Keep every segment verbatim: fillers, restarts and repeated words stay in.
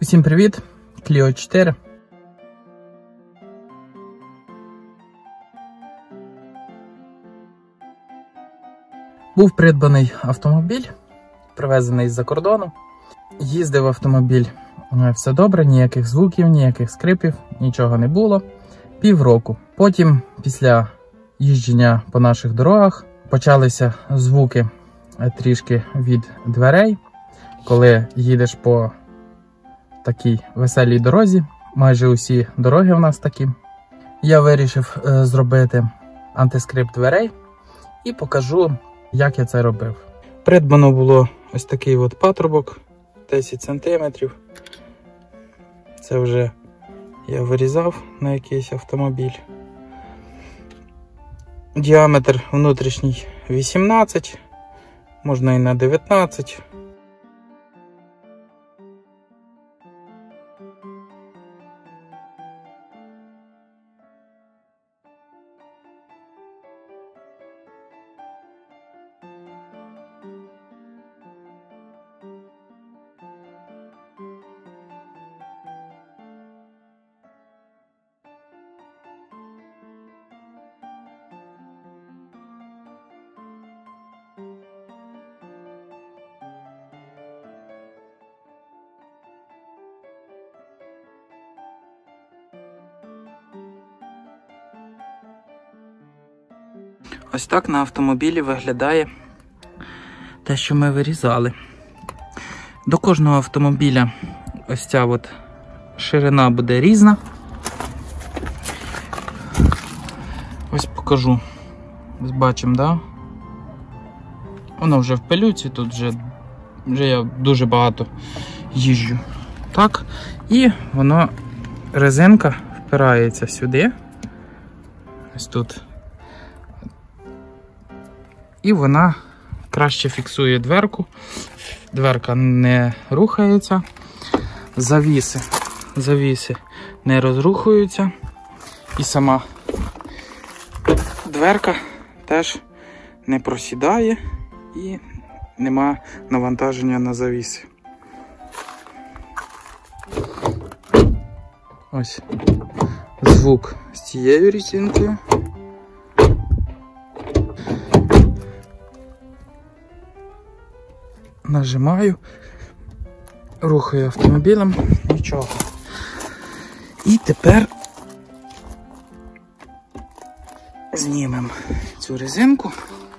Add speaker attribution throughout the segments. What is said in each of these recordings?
Speaker 1: Усім привіт! Кліо чотири. Був придбаний автомобіль, привезений з-за кордону. Їздив автомобіль, все добре, ніяких звуків, ніяких скрипів, нічого не було. Півроку. Потім, після їждження по наших дорогах, почалися звуки трішки від дверей. Коли їдеш по такій веселій дорозі, майже усі дороги у нас такі, я вирішив е, зробити антискрип дверей і покажу, як я це робив. Придбано було ось такий от патрубок, десять сантиметрів. Це вже я вирізав на якийсь автомобіль. Діаметр внутрішній вісімнадцять, можна і на дев'ятнадцять. Ось так на автомобілі виглядає те, що ми вирізали. До кожного автомобіля ось ця от ширина буде різна. Ось покажу. Ось бачимо, да? Воно вже в пилюці, тут вже, вже я дуже багато їжджу. Так, і воно, резинка впирається сюди. Ось тут. І вона краще фіксує дверку, дверка не рухається, завіси, завіси не розрухуються, і сама дверка теж не просідає і нема навантаження на завіси. Ось звук з цією резинкою. Нажимаю, рухаю автомобілем, нічого. І тепер знімемо цю резинку.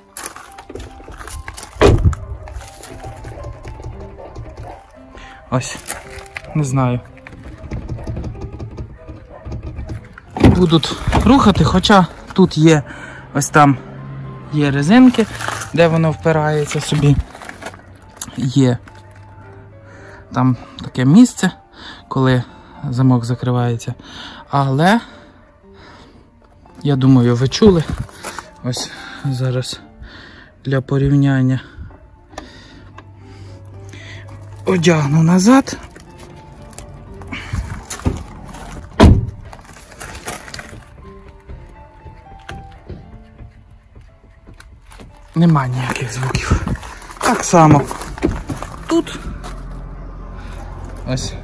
Speaker 1: Ось, не знаю. Будуть рухати, хоча тут є, ось там є резинки, де воно впирається собі. Є там таке місце, коли замок закривається, але я думаю, ви чули. Ось зараз для порівняння одягну назад. Нема ніяких звуків. Так само тут. Ось.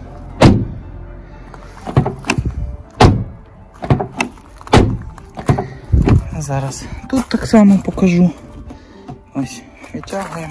Speaker 1: Зараз тут так само покажу. Ось, витягуємо.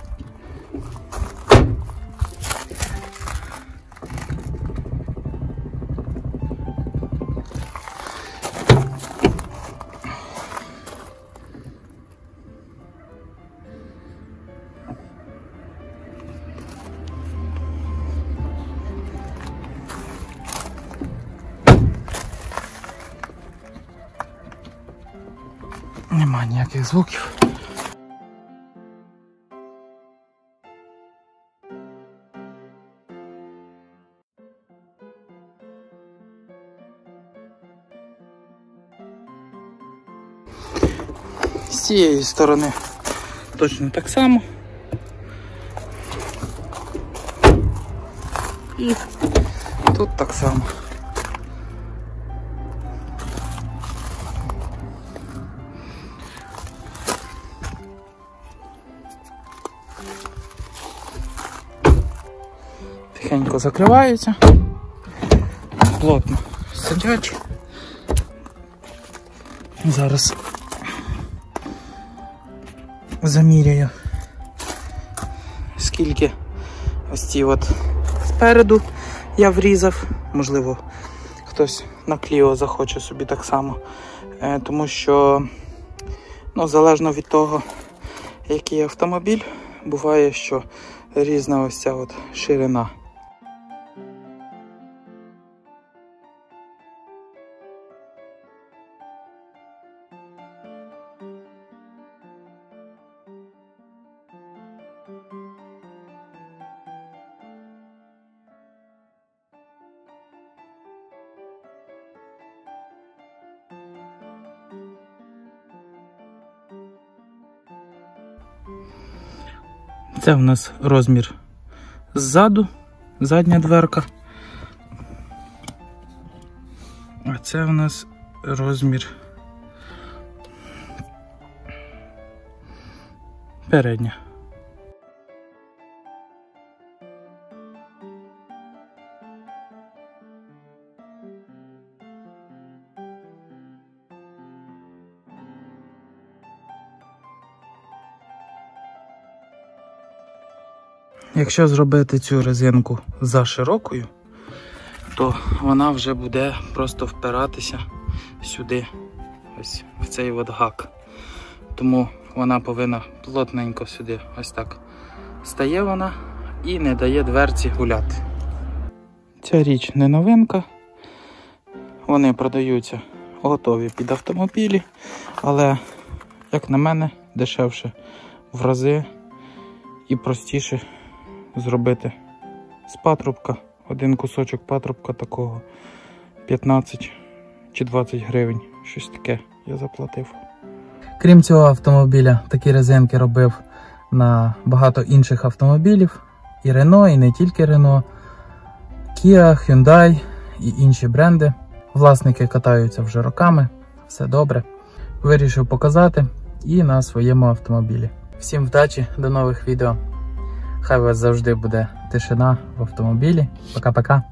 Speaker 1: Нема ніяких звуків. З цієї сторони точно так само. І тут так само. тихенько закриваються, плотно сидять. Зараз заміряю, скільки ось ці от спереду я врізав. Можливо, хтось на Кліо захоче собі так само. Е, тому що, ну, залежно від того, який автомобіль, буває, що різна ось ця от ширина. Це в нас розмір ззаду, задня дверка. А це в нас розмір передня. Якщо зробити цю резинку за широкою, то вона вже буде просто впиратися сюди, ось в цей от гак. Тому вона повинна плотненько сюди, ось так стає вона і не дає дверці гуляти. Ця річ не новинка, вони продаються готові під автомобілі, але, як на мене, дешевше в рази і простіше зробити з патрубка. Один кусочок патрубка такого п'ятнадцять чи двадцять гривень, щось таке я заплатив. Крім цього автомобіля, такі резинки робив на багато інших автомобілів. І Renault, і не тільки Renault, Kia, Hyundai і інші бренди. Власники катаються вже роками, все добре. Вирішив показати і на своєму автомобілі. Всім вдачі, до нових відео. Хай у вас завжди буде тишина в автомобілі. Пока-пока.